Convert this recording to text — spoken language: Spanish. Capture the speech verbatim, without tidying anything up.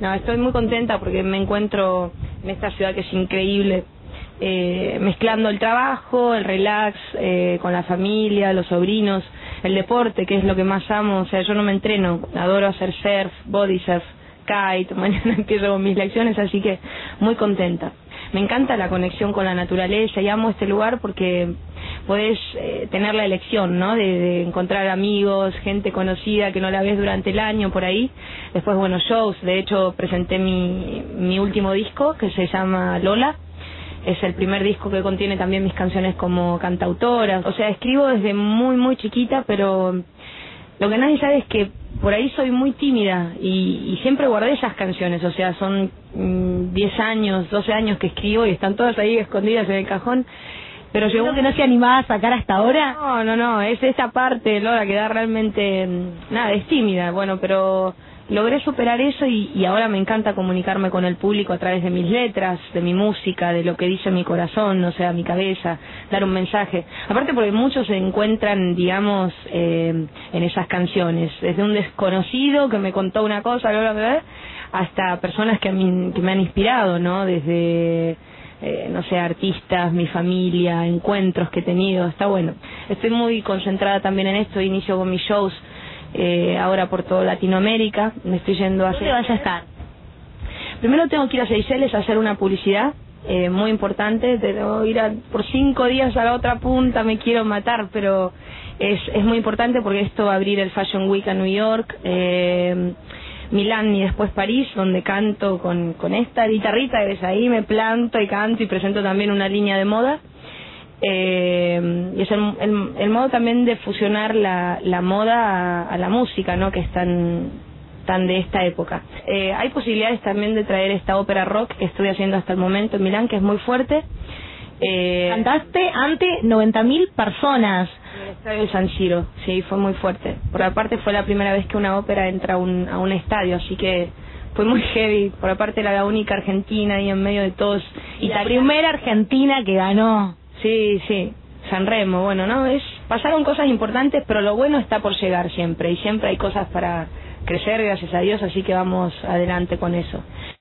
No, estoy muy contenta porque me encuentro en esta ciudad que es increíble, eh, mezclando el trabajo, el relax, eh, con la familia, los sobrinos, el deporte, que es lo que más amo. O sea, yo no me entreno, adoro hacer surf, body surf, kite, mañana empiezo con mis lecciones, así que muy contenta. Me encanta la conexión con la naturaleza y amo este lugar porque podés eh, tener la elección, ¿no? De, de encontrar amigos, gente conocida que no la ves durante el año por ahí. Después, bueno, shows. De hecho, presenté mi, mi último disco que se llama Lola. Es el primer disco que contiene también mis canciones como cantautora. O sea, escribo desde muy, muy chiquita, pero lo que nadie sabe es que por ahí soy muy tímida y, y siempre guardé esas canciones. O sea, son mmm, diez años, doce años que escribo y están todas ahí escondidas en el cajón. Pero llegó ¿Lo que no se animaba a sacar hasta ahora? No, no, no, es esta parte, Lola, que da realmente... Nada, es tímida, bueno, pero logré superar eso y, y ahora me encanta comunicarme con el público a través de mis letras, de mi música, de lo que dice mi corazón, o sea, mi cabeza, dar un mensaje. Aparte porque muchos se encuentran, digamos, eh, en esas canciones, desde un desconocido que me contó una cosa, bla, bla, bla, hasta personas que, a mí, que me han inspirado, ¿no? Desde... Eh, no sé, artistas, mi familia, encuentros que he tenido, está bueno. Estoy muy concentrada también en esto, inicio con mis shows eh, ahora por toda Latinoamérica, me estoy yendo a hacer... ¿Dónde vas a estar? Primero tengo que ir a Seychelles a hacer una publicidad eh, muy importante, tengo que ir a, por cinco días a la otra punta, me quiero matar, pero es, es muy importante porque esto va a abrir el Fashion Week a New York, eh, Milán y después París, donde canto con, con esta guitarrita que ves ahí, me planto y canto y presento también una línea de moda. Eh, y es el, el, el modo también de fusionar la, la moda a, a la música, ¿no? Que es tan, tan de esta época. Eh, hay posibilidades también de traer esta ópera rock que estoy haciendo hasta el momento en Milán, que es muy fuerte. Eh, Cantaste ante noventa mil personas. En el estadio de San Siro, sí, fue muy fuerte. Por aparte fue la primera vez que una ópera entra a un, a un estadio, así que fue muy heavy. Por aparte era la única argentina ahí en medio de todos. Y la primera argentina que ganó. Sí, sí, Sanremo, bueno, ¿no? Es, pasaron cosas importantes, pero lo bueno está por llegar siempre, y siempre hay cosas para crecer, gracias a Dios, así que vamos adelante con eso.